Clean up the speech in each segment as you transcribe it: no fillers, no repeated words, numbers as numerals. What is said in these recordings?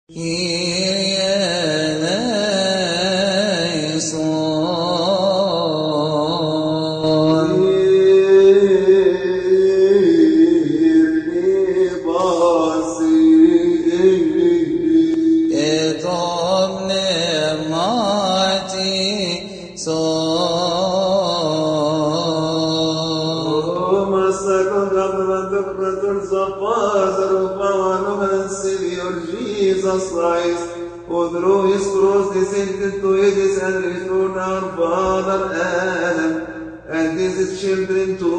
Kyrie eleison. Et omne mati Jesus Christ, who through his cross descended to Hades and returned our Father Adam and his children to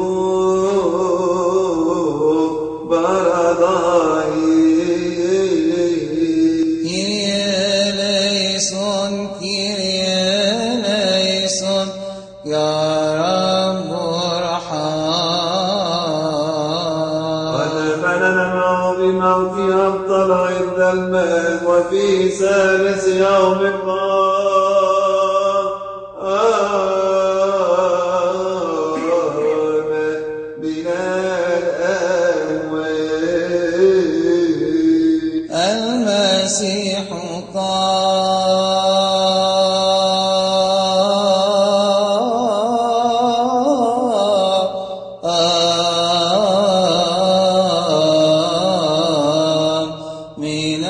paradise. Kyrie eleison, Kyrie eleison, Ya Rabbi ارحم. ودفننا معه بموته أبطل عند الماء وفي ثالث يوم قام من الأموات. المسيح من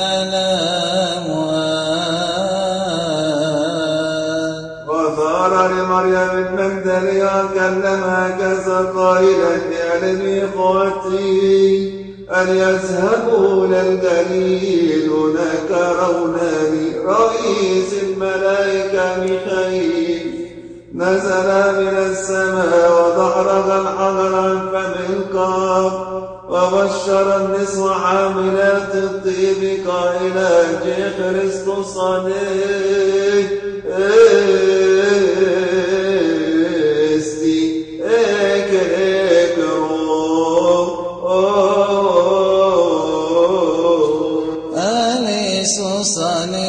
الأموات. وظهر لمريم المجدلية كلمها كذا قائلا اعلمي اخوتي أن يذهبوا إلى الجليل هناك روناني رئيس الملائكة ميخائيل نزل من السماء ودحرج الحجر عن فم القبر وبشر النسوة حاملات الطيب قائلا جي كريستوس عليه استي Aliesus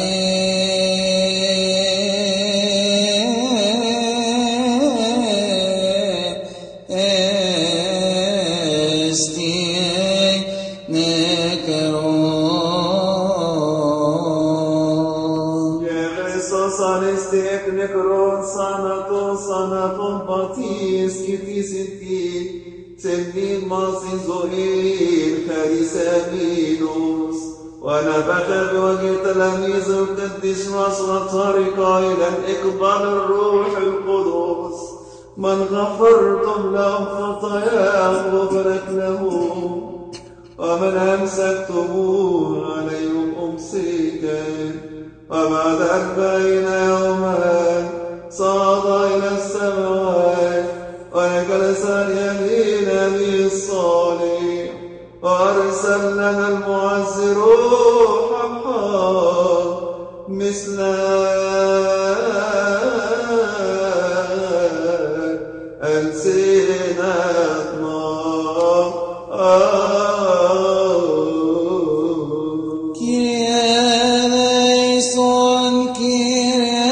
esti nekron. Christos anesti ek nekron sanaton patis kitis inti سنين ماضي زهير كارثامينوس ونفخ بوجه تلاميذ القديس نصرة قائلا اقبل الروح القدس من غفرتم لهم خطاياهم غفرت لهم ومن أمسكتموه عليهم أمسكا. وبعد 40 يوما صعد إلى السماوات وجلس عن يمين أبيه الصالح وأرسل لنا المعز روحا مثل ألسنة نار. Kyrie eleison, Kyrie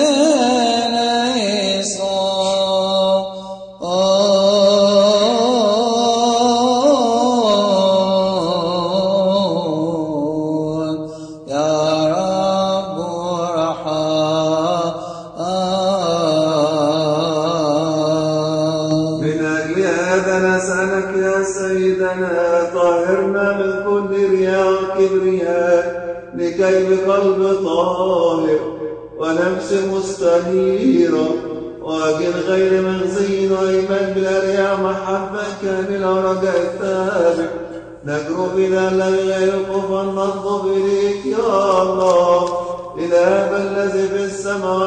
eleison. Ya Rabbi ارحم. من أجل هذا نسألك يا سيدنا طهرنا من كل رياء وكبرياء لكي بقلب طاهر ونفس مستنيرة وأجل غير مخزين وإيمان بلا رياء محبة كاملة ورجاء الثابت نجرب إلى الذي غيرك فلنطلب إليك يا الله إله الذي في السماوات